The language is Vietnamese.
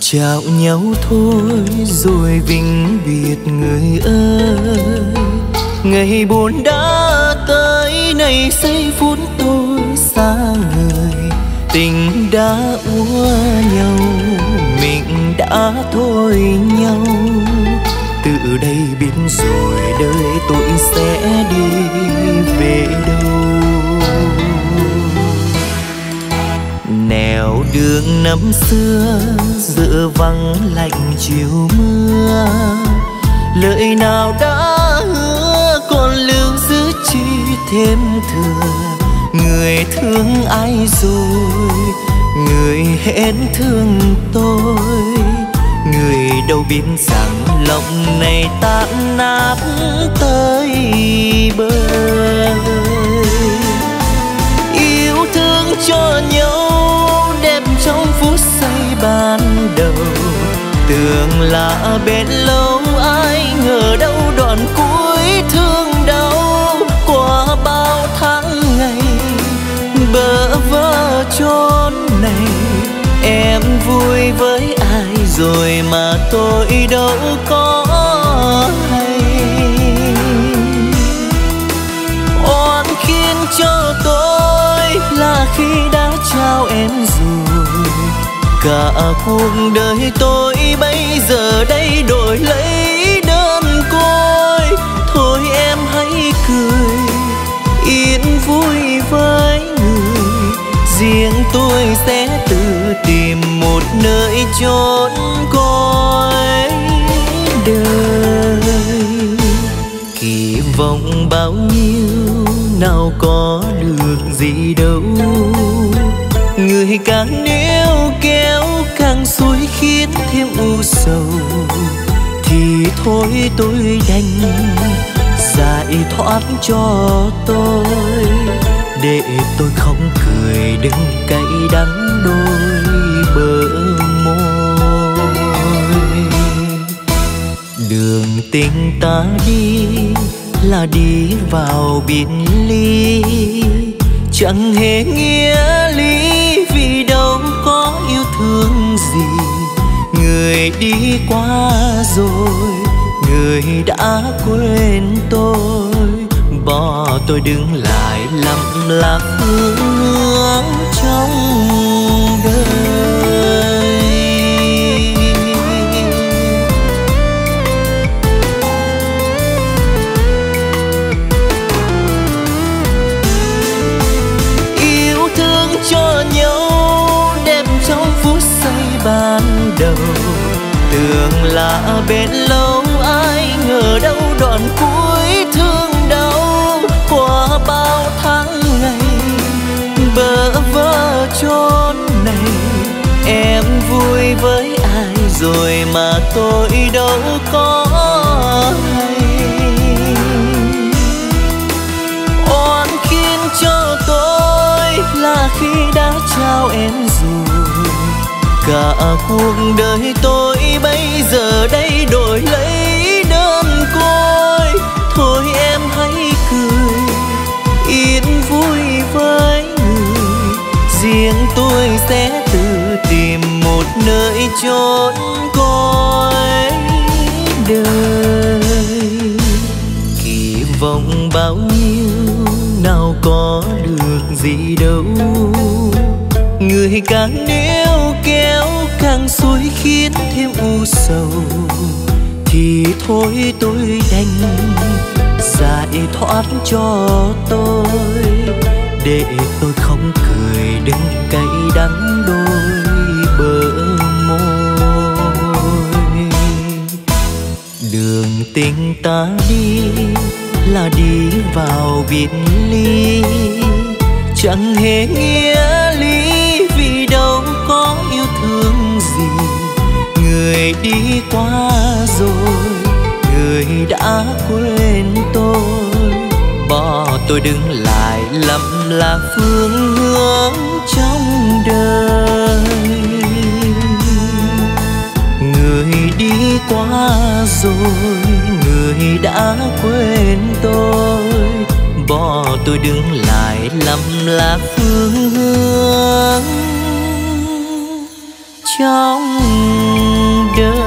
chào nhau thôi rồi vĩnh biệt người ơi. Ngày buồn đã tới nay giây phút tôi xa người. Tình đã úa nhau, mình đã thôi nhau. Từ đây biết rồi đời tôi sẽ đi về đâu. Nẻo đường năm xưa giữa vắng lạnh chiều mưa. Lời nào đã hứa còn lưu giữ chi thêm thừa. Người thương ai rồi, người hết thương tôi. Người đâu biết rằng lòng này tan nát tới bời. Yêu thương cho nhau đẹp trong phút giây ban đầu. Tưởng là bền lâu ai ngờ đâu đoạn cuối thương đau. Qua bao tháng ngày bơ vơ chốn này, em vui với ai rồi mà tôi đâu có hay. Oan khiến cho tôi là khi đã trao em rồi. Cả cuộc đời tôi bây giờ đây đổi lấy đơn côi. Thôi em hãy cười yên vui với người. Riêng tôi sẽ tự tìm một nơi chốn cõi đời. Kỳ vọng bao nhiêu nào có được gì đâu. Người càng níu kéo càng xui khiến thêm u sầu. Thì thôi tôi đành giải thoát cho tôi. Để tôi không cười đừng cay đắng đôi bờ môi. Đường tình ta đi là đi vào biển ly. Chẳng hề nghĩa lý vì đâu có yêu thương gì. Người đi qua rồi, người đã quên tôi. Bỏ tôi đứng lại lặng là phương hướng trong đời. Yêu thương cho nhau đẹp trong phút giây ban đầu. Tưởng là bền lâu ai ngờ đâu đoạn cuối thương đau. Qua bao tháng ngày bơ vơ chốn này, em vui với ai rồi mà tôi đâu có hay. Oan khiến cho tôi là khi đã trao em rồi. Cả cuộc đời tôi bây giờ đây đổi lấy đơn côi. Thôi em hãy cười yên vui với người. Riêng tôi sẽ tự tìm một nơi chốn cõi đời. Kỳ vọng bao nhiêu nào có được gì đâu. Người càng níu kéo càng xui khiến thêm u sầu. Thì thôi tôi đành giải thoát cho tôi. Để tôi không cười đừng cay đắng đôi bờ môi. Đường tình ta đi là đi vào biển ly. Chẳng hề nghĩa lý vì đâu có yêu thương gì. Người đi qua rồi, người đã quên tôi. Bỏ tôi đứng lại lầm là phương hướng trong đời. Người đi qua rồi, người đã quên tôi. Bỏ tôi đứng lại lầm là phương hướng trong đời.